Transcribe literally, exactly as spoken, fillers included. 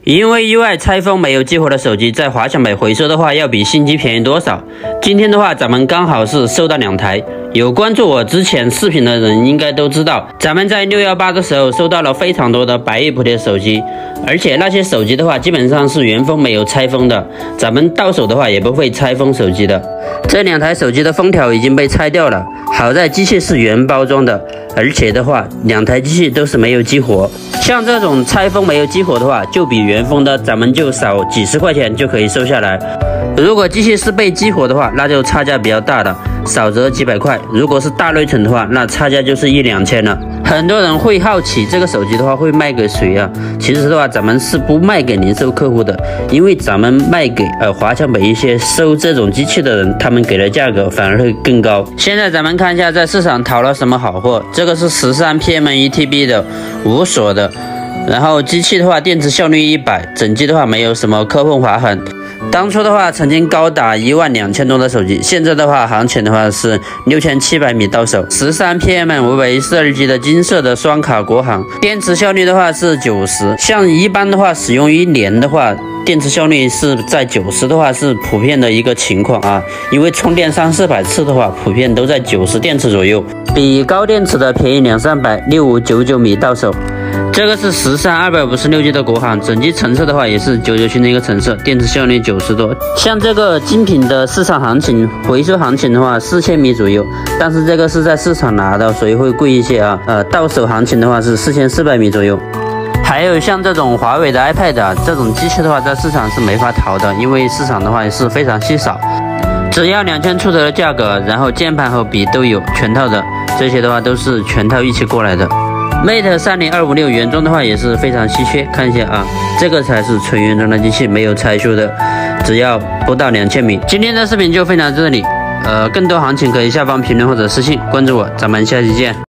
因为意外拆封没有激活的手机，在华强北回收的话，要比新机便宜多少？今天的话，咱们刚好是收到两台。有关注我之前视频的人应该都知道，咱们在六一八的时候收到了非常多的百亿补贴手机，而且那些手机的话，基本上是原封没有拆封的，咱们到手的话也不会拆封手机的。这两台手机的封条已经被拆掉了，好在机器是原包装的，而且的话，两台机器都是没有激活。像这种拆封没有激活的话，就比原封的咱们就少几十块钱就可以收下来。如果机器是被激活的话，那就差价比较大了，少则几百块。如果是大内存的话，那差价就是一两千了。很多人会好奇这个手机的话会卖给谁啊？其实的话，咱们是不卖给零售客户的，因为咱们卖给呃华强北一些收这种机器的人，他们给的价格反而会更高。现在咱们看一下在市场淘了什么好货，这个是十三 P M 一 T B 的无锁的，然后机器的话电池效率一百，整机的话没有什么磕碰划痕。当初的话曾经高达一万两千多的手机，现在的话行情的话是六千七百米到手。十三 P M 为四二 G 的金色的双卡国行，电池效率的话是九十，像一般的话使用一年的话，电池效率是在九十的话是普遍的一个情况啊，因为充电三四百次的话，普遍都在九十电池左右，比高电池的便宜两三百，六五九九米到手。这个是十三 二百五十六 G 的国行，整机成色的话也是九九新的一个成色，电池效率九十多。像这个精品的市场行情，回收行情的话四千米左右，但是这个是在市场拿的，所以会贵一些啊。呃，到手行情的话是四千四百米左右。还有像这种华为的 iPad 啊，这种机器的话在市场是没法淘的，因为市场的话也是非常稀少。只要两千出头的价格，然后键盘和笔都有全套的，这些的话都是全套一起过来的。Mate 三零二五六原装的话也是非常稀缺，看一下啊，这个才是纯原装的机器，没有拆修的，只要不到两千米。今天的视频就分享到这里，呃，更多行情可以下方评论或者私信关注我，咱们下期见。